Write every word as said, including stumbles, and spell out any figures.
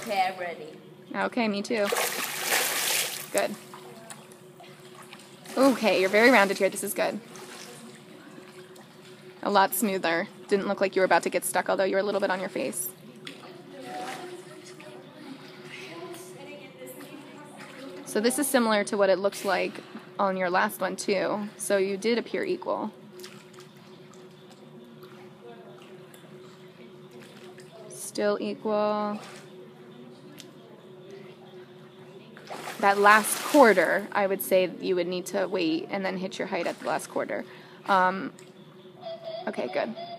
Okay, I'm ready. Okay, me too. Good. Okay, you're very rounded here. This is good. A lot smoother. Didn't look like you were about to get stuck, although you were a little bit on your face. So this is similar to what it looks like on your last one too. So you did appear equal. Still equal. That last quarter, I would say you would need to wait and then hit your height at the last quarter. Um, okay, good.